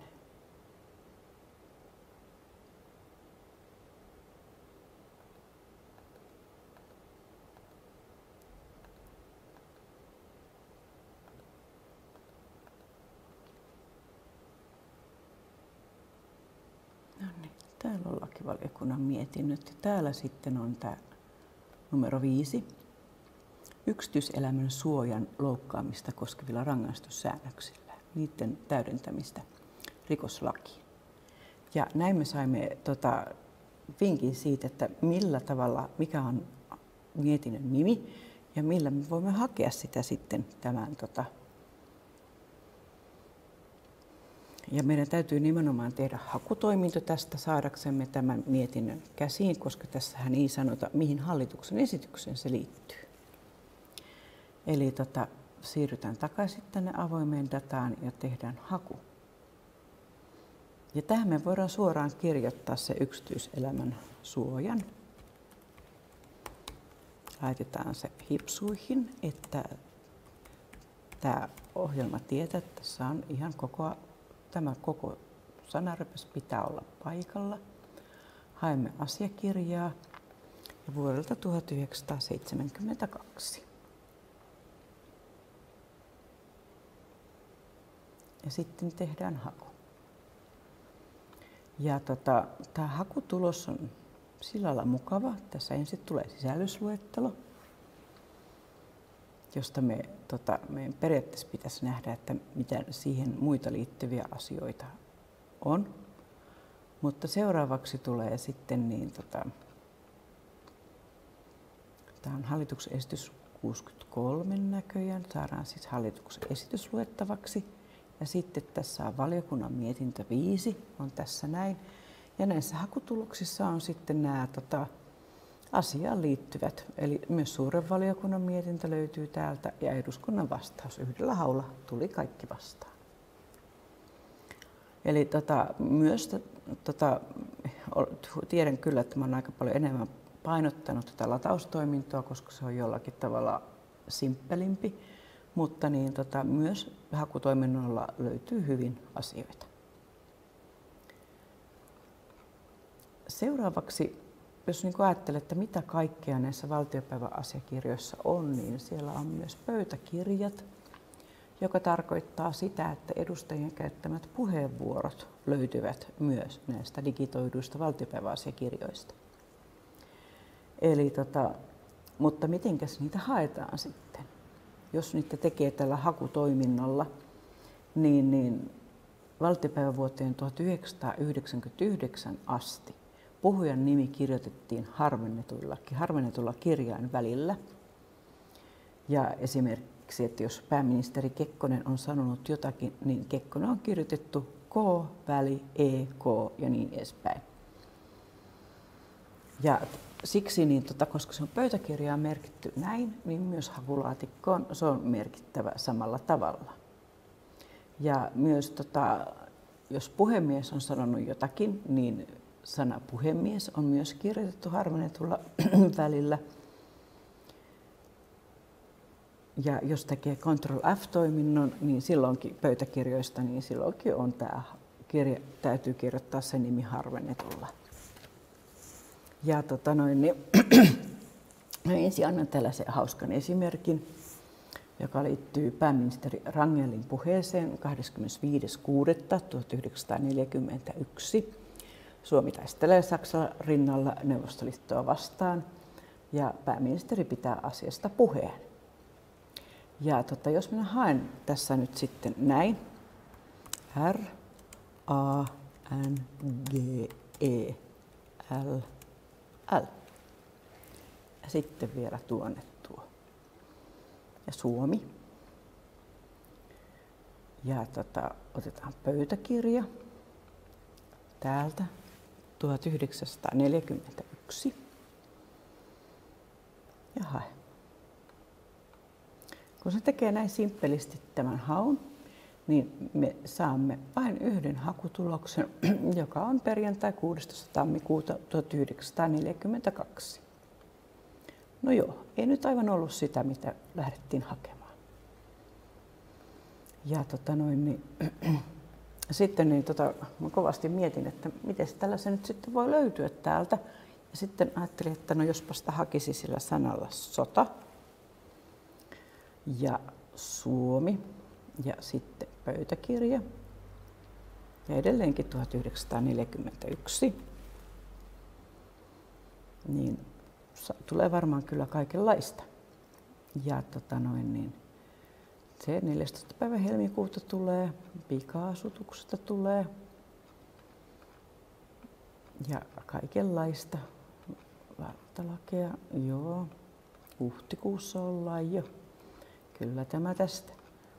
[SPEAKER 1] No niin, täällä on lakivaliokunnan mietinnöt ja täällä sitten on tämä numero viisi. Yksityiselämän suojan loukkaamista koskevilla rangaistussäännöksillä, niiden täydentämistä rikoslakiin. Ja näin me saimme tota, vinkin siitä, että millä tavalla, mikä on mietinnön nimi ja millä me voimme hakea sitä sitten tämän. Tota. Ja meidän täytyy nimenomaan tehdä hakutoiminto tästä saadaksemme tämän mietinnön käsiin, koska tässähän ei sanota, mihin hallituksen esitykseen se liittyy. Eli tota, siirrytään takaisin tänne avoimeen dataan ja tehdään haku. Ja tähän me voidaan suoraan kirjoittaa se yksityiselämän suojan. Laitetaan se hipsuihin, että tämä ohjelma tietää, että tässä on ihan koko, tämä koko sanarepes pitää olla paikalla. Haemme asiakirjaa ja vuodelta tuhatyhdeksänsataaseitsemänkymmentäkaksi. Ja sitten tehdään haku. Ja tota, tämä hakutulos on sillä lailla mukava. Tässä ensin tulee sisällysluettelo, josta me, tota, meidän periaatteessa pitäisi nähdä, että mitä siihen muita liittyviä asioita on. Mutta seuraavaksi tulee sitten, niin, tota, tämä on hallituksen esitys kuusikymmentäkolme näköjään, saadaan siis hallituksen esitys luettavaksi. Ja sitten tässä on valiokunnan mietintö viisi, on tässä näin. Ja näissä hakutuloksissa on sitten nämä tota, asiaan liittyvät. Eli myös suuren valiokunnan mietintö löytyy täältä ja eduskunnan vastaus. Yhdellä haulla tuli kaikki vastaan. Eli tota, myös tota, tiedän kyllä, että mä olen aika paljon enemmän painottanut tätä lataustoimintoa, koska se on jollakin tavalla simppelimpi. Mutta niin, tota, myös hakutoiminnolla löytyy hyvin asioita. Seuraavaksi, jos niin ajattelet, että mitä kaikkea näissä valtiopäiväasiakirjoissa on, niin siellä on myös pöytäkirjat, joka tarkoittaa sitä, että edustajien käyttämät puheenvuorot löytyvät myös näistä digitoiduista valtiopäiväasiakirjoista. Eli, tota, mutta mitenkäs niitä haetaan sitten? Jos niitä tekee tällä hakutoiminnalla, niin, niin valtiopäivävuoteen tuhatyhdeksänsataayhdeksänkymmentäyhdeksän asti puhujan nimi kirjoitettiin harvennetulla, harvennetulla kirjainvälillä. Ja esimerkiksi, että jos pääministeri Kekkonen on sanonut jotakin, niin Kekkonen on kirjoitettu K, väli, E, K ja niin edespäin. Ja siksi, niin, tota, koska se on pöytäkirjaan merkitty näin, niin myös hakulaatikkoon se on merkittävä samalla tavalla. Ja myös, tota, jos puhemies on sanonut jotakin, niin sana puhemies on myös kirjoitettu harvennetulla välillä. Ja jos tekee control F-toiminnon, niin silloinkin pöytäkirjoista, niin silloinkin on tämä kirja, täytyy kirjoittaa se nimi harvennetulla. Ja tota noin, niin ensin annan tällaisen hauskan esimerkin, joka liittyy pääministeri Rangelin puheeseen kahdeskymmenesviides kuudetta tuhatyhdeksänsataaneljäkymmentäyksi. Suomi taistelee Saksan rinnalla Neuvostoliittoa vastaan ja pääministeri pitää asiasta puheen. Ja tota, jos minä haen tässä nyt sitten näin, R, A, N, G, E, L, L. Ja sitten vielä tuonne tuo. Ja Suomi. Ja tota, otetaan pöytäkirja täältä tuhatyhdeksänsataaneljäkymmentäyksi. Ja hae. Kun se tekee näin simppelisti tämän haun, niin me saamme vain yhden hakutuloksen, joka on perjantai kuudestoista tammikuuta tuhatyhdeksänsataaneljäkymmentäkaksi. No joo, ei nyt aivan ollut sitä, mitä lähdettiin hakemaan. Ja tota noin, niin, sitten niin, tota, mä kovasti mietin, että miten tällaisen nyt sitten voi löytyä täältä. Ja sitten ajattelin, että no jospa sitä hakisi sillä sanalla sota ja Suomi ja sitten pöytäkirja ja edelleenkin tuhatyhdeksänsataaneljäkymmentäyksi. Niin tulee varmaan kyllä kaikenlaista. Ja tota noin, niin se neljästoista päivä helmikuuta tulee, pika-asutuksesta tulee ja kaikenlaista. Valtalakea, joo. Huhtikuussa ollaan jo. Kyllä tämä tästä.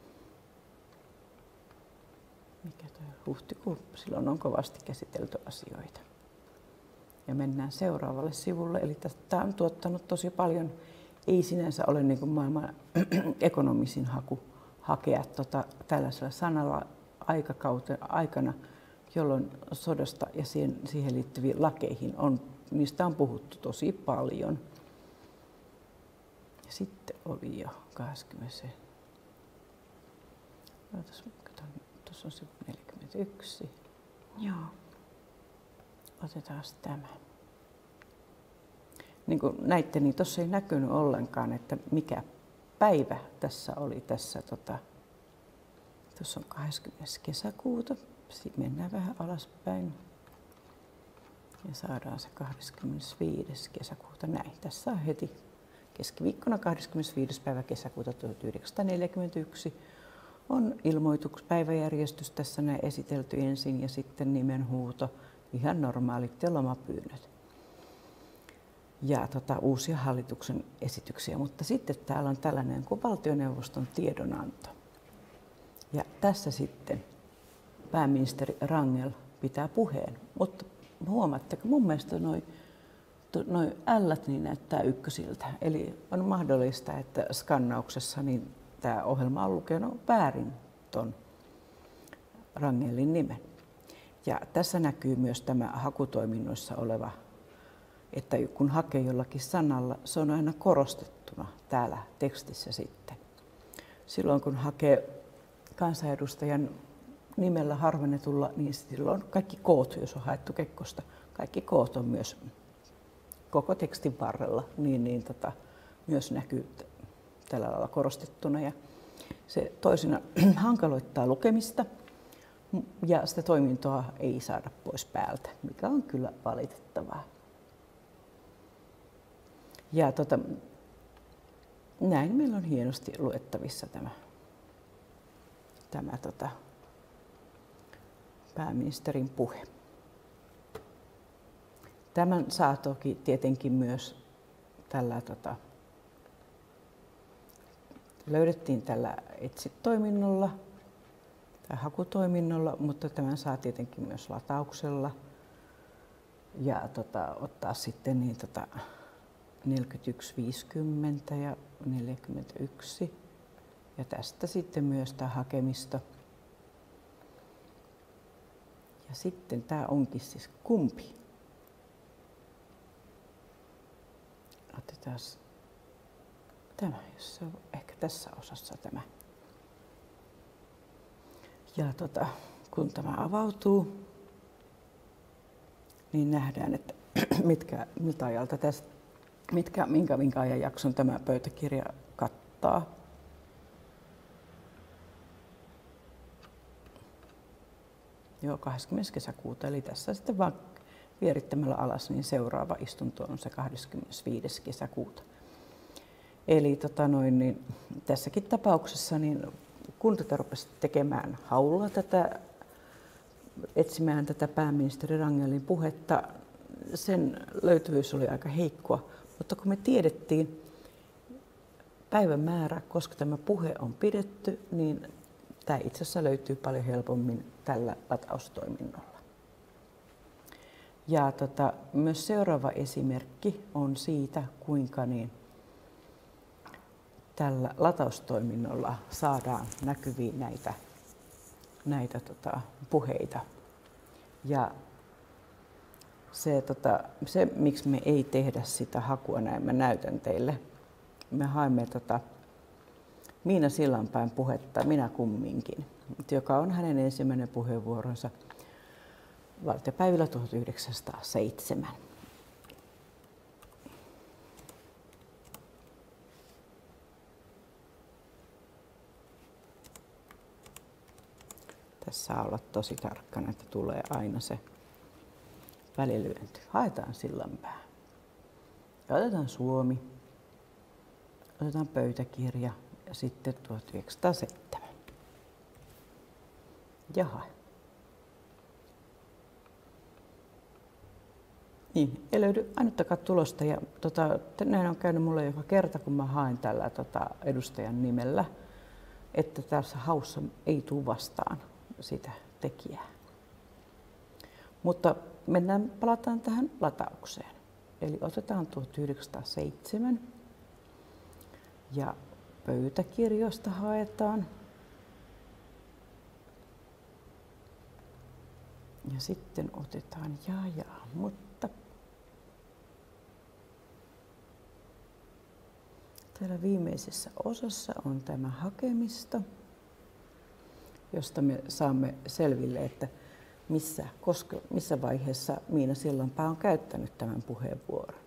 [SPEAKER 1] Mikä toi huhtikuu? Silloin on kovasti käsitelty asioita. Ja mennään seuraavalle sivulle. Eli tämä on tuottanut tosi paljon. Ei sinänsä ole niin kuin maailman ekonomisin haku hakea tota, tällaisella sanalla aikakauten aikana, jolloin sodasta ja siihen, siihen liittyviin lakeihin on, niistä on puhuttu tosi paljon. Ja sitten oli jo kaksikymmentä. Tuossa on sivu neljäkymmentäyksi. Joo. Otetaan tämä. Niin kuin näitte, niin tuossa ei näkynyt ollenkaan, että mikä päivä tässä oli. Tässä tota, tuossa on kahdeskymmenes kesäkuuta. Sitten mennään vähän alaspäin. Ja saadaan se kahdeskymmenesviides kesäkuuta. Näin. Tässä on heti keskiviikkona kahdeskymmenesviides päivä kesäkuuta tuhatyhdeksänsataaneljäkymmentäyksi. On ilmoituspäiväjärjestys tässä näin esitelty ensin ja sitten nimenhuuto. Ihan normaalit ja lomapyynnöt. Ja tota, uusia hallituksen esityksiä. Mutta sitten täällä on tällainen kuin valtioneuvoston tiedonanto. Ja tässä sitten pääministeri Rangel pitää puheen. Mutta huomaatteko, mun mielestä noi, noi ällät niin näyttää ykkösiltä. Eli on mahdollista, että skannauksessa niin tämä ohjelma on lukenut väärin ton Rangelin nimen. Ja tässä näkyy myös tämä hakutoiminnoissa oleva, että kun hakee jollakin sanalla, se on aina korostettuna täällä tekstissä sitten. Silloin kun hakee kansanedustajan nimellä harvennetulla, niin silloin kaikki koot, jos on haettu Kekkosta, kaikki koot on myös koko tekstin varrella, niin, niin tota, myös näkyy tällä lailla korostettuna. Ja se toisina hankaloittaa lukemista ja sitä toimintoa ei saada pois päältä, mikä on kyllä valitettavaa. Ja tota, näin meillä on hienosti luettavissa tämä, tämä tota, pääministerin puhe. Tämän saa toki tietenkin myös tällä, tota, löydettiin tällä exit-toiminnolla tai hakutoiminnolla, mutta tämän saa tietenkin myös latauksella ja tota, ottaa sitten niin, tota, neljäkymmentäyksi viisikymmentä ja neljäkymmentäyksi ja tästä sitten myös tämä hakemisto. Ja sitten tämä onkin siis kumpi. Otetaan Tämä, jos se on ehkä tässä osassa tämä. Ja tota, kun tämä avautuu, niin nähdään, että mitkä, miltä ajalta tästä, mitkä, minkä, minkä ajan jakson tämä pöytäkirja kattaa. Joo, kahdeskymmenes kesäkuuta, eli tässä sitten vaan vierittämällä alas, niin seuraava istunto on se kahdeskymmenesviides kesäkuuta. Eli tota noin, niin tässäkin tapauksessa, niin kun tätä rupesi tekemään haulla, tätä, etsimään tätä pääministeri Rangelin puhetta, sen löytyvyys oli aika heikkoa, mutta kun me tiedettiin päivämäärä, koska tämä puhe on pidetty, niin tämä itse asiassa löytyy paljon helpommin tällä lataustoiminnolla. Ja tota, myös seuraava esimerkki on siitä, kuinka niin tällä lataustoiminnolla saadaan näkyviin näitä, näitä tota, puheita. Ja se, tota, se, miksi me ei tehdä sitä hakua näin, mä näytän teille. Me haemme tota, Miina Sillanpään puhetta, Minä kumminkin, joka on hänen ensimmäinen puheenvuoronsa valtiopäivillä tuhatyhdeksänsataaseitsemän. Tässä saa olla tosi tarkkana, että tulee aina se välilyönti. Haetaan Sillanpää. Ja otetaan Suomi. Otetaan pöytäkirja ja sitten tuhatyhdeksänsataaseitsemän. Jaha. Niin, ei löydy ainuttakaan tulosta. Ja, tota, näin on käynyt mulle joka kerta, kun mä haen tällä tota, edustajan nimellä, että tässä haussa ei tule vastaan sitä tekijää. Mutta mennään, palataan tähän lataukseen. Eli otetaan tuhatyhdeksänsataaseitsemän ja pöytäkirjoista haetaan. Ja sitten otetaan jaa jaa, mutta täällä viimeisessä osassa on tämä hakemisto, josta me saamme selville, että missä, koska, missä vaiheessa Miina Sillanpää on käyttänyt tämän puheenvuoron.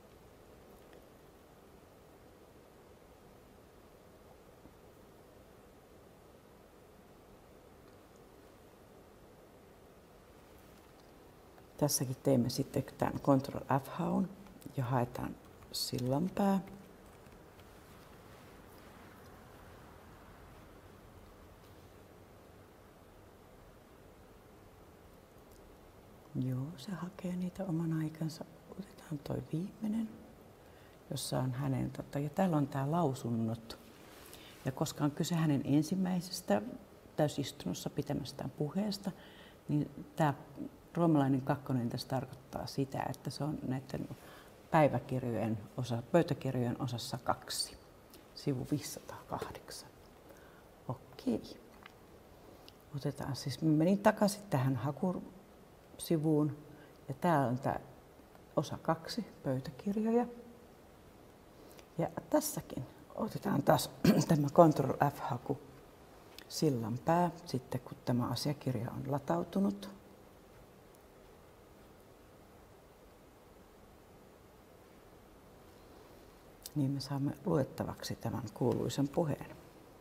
[SPEAKER 1] Tässäkin teemme sitten tämän control F-haun ja haetaan Sillanpää. Joo, se hakee niitä oman aikansa. Otetaan toi viimeinen, jossa on hänen, tota, ja täällä on tämä lausunnot. Ja koska on kyse hänen ensimmäisestä täysistunnossa pitämästään puheesta, niin tämä roomalainen kakkonen tässä tarkoittaa sitä, että se on näiden päiväkirjojen osa, pöytäkirjojen osassa kaksi, sivu viisisataakahdeksan. Okei. Otetaan siis, menin takaisin tähän hakusivuun ja täällä on tämä osa kaksi, pöytäkirjoja. Ja tässäkin otetaan taas tämä control F-haku, Sillanpää, sitten kun tämä asiakirja on latautunut. Niin me saamme luettavaksi tämän kuuluisen puheen.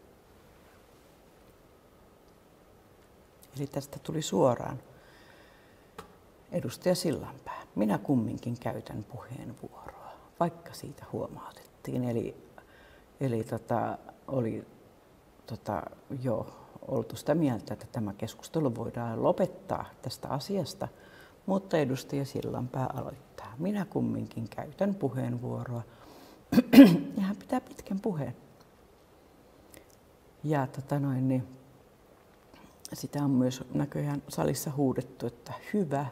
[SPEAKER 1] Eli tästä tuli suoraan edustaja Sillanpää. Minä kumminkin käytän puheenvuoroa, vaikka siitä huomautettiin. Eli, eli tota, oli tota, jo oltu sitä mieltä, että tämä keskustelu voidaan lopettaa tästä asiasta, mutta edustaja Sillanpää aloittaa. Minä kumminkin käytän puheenvuoroa. Ja hän pitää pitkän puheen. Ja tota noin, niin sitä on myös näköjään salissa huudettu, että hyvä.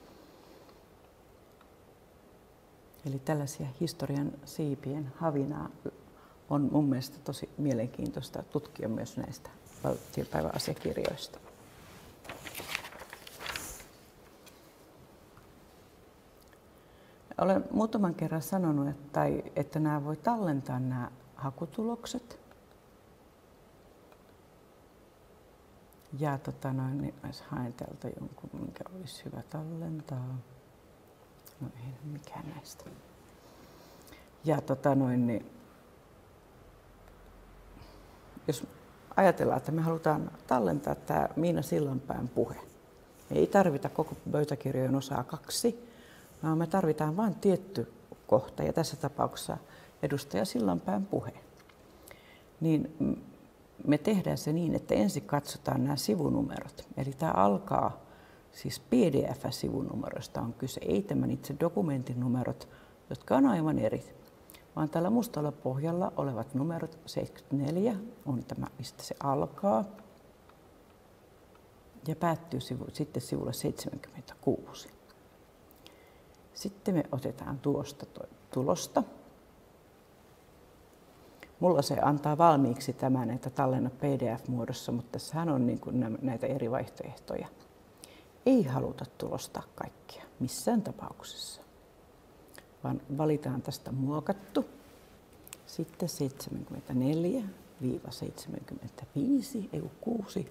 [SPEAKER 1] Eli tällaisia historian siipien havinaa on mun mielestä tosi mielenkiintoista tutkia myös näistä valtiopäiväasiakirjoista. Olen muutaman kerran sanonut, että, että nämä voi tallentaa nämä hakutulokset. Ja tota noin, niin haen täältä jonkun, minkä olisi hyvä tallentaa. No ei mikään näistä. Ja tota noin, niin jos ajatellaan, että me halutaan tallentaa tämä Miina Sillanpään puhe. Me ei tarvita koko pöytäkirjojen osaa kaksi, vaan me tarvitaan vain tietty kohta, ja tässä tapauksessa edustaja Sillanpään puhe. Niin me tehdään se niin, että ensin katsotaan nämä sivunumerot. Eli tämä alkaa, siis P D F-sivunumeroista on kyse, ei tämän itse dokumentin numerot, jotka on aivan eri, vaan tällä mustalla pohjalla olevat numerot seitsemänkymmentäneljä on tämä, mistä se alkaa, ja päättyy sivu, sitten sivulle seitsemänkymmentäkuusi. Sitten me otetaan tuosta tulosta. Mulla se antaa valmiiksi tämän, että tallenna P D F-muodossa, mutta tässähän on niin kuin näitä eri vaihtoehtoja. Ei haluta tulostaa kaikkia missään tapauksessa, vaan valitaan tästä muokattu. Sitten seitsemänkymmentäneljä seitsemänkymmentäviisi, ei kuusi.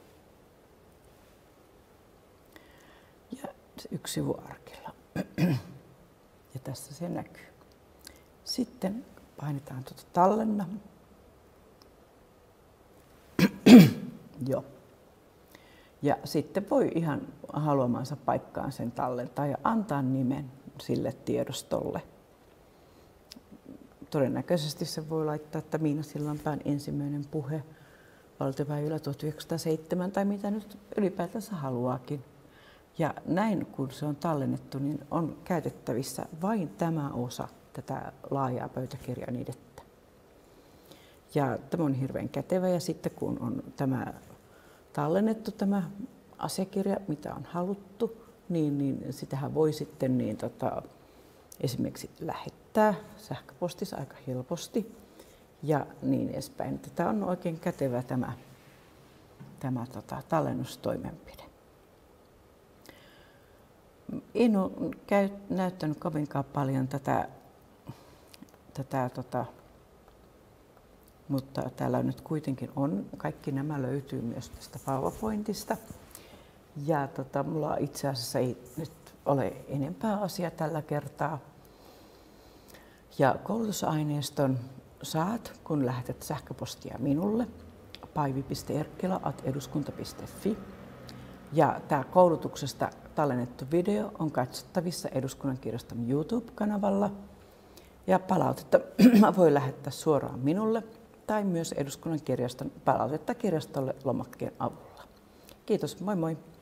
[SPEAKER 1] Ja yksi sivu arkilla. Ja tässä se näkyy. Sitten painetaan tuota tallenna. Joo. Ja sitten voi ihan haluamansa paikkaan sen tallentaa ja antaa nimen sille tiedostolle. Todennäköisesti se voi laittaa, että Miina Sillanpään ensimmäinen puhe valtiopäivillä tuhatyhdeksänsataaseitsemän tai mitä nyt ylipäätänsä haluaakin. Ja näin kun se on tallennettu, niin on käytettävissä vain tämä osa tätä laajaa pöytäkirjanidettä. Ja tämä on hirveän kätevä, ja sitten kun on tämä tallennettu tämä asiakirja, mitä on haluttu, niin, niin sitähän voi sitten niin, tota, esimerkiksi lähettää sähköpostissa aika helposti ja niin edespäin. Tämä on oikein kätevä tämä, tämä tota, tallennustoimenpide. En ole käy, näyttänyt kovinkaan paljon tätä, tätä tota, mutta täällä nyt kuitenkin on. Kaikki nämä löytyy myös tästä PowerPointista. Ja tota, mulla itse asiassa ei nyt ole enempää asiaa tällä kertaa. Ja koulutusaineiston saat, kun lähetät sähköpostia minulle, paivi piste erkkilä at eduskunta piste fi. Ja tämä koulutuksesta tallennettu video on katsottavissa Eduskunnan kirjaston YouTube-kanavalla. Ja palautetta voi lähettää suoraan minulle tai myös Eduskunnan kirjaston palautetta kirjastolle lomakkeen avulla. Kiitos, moi moi!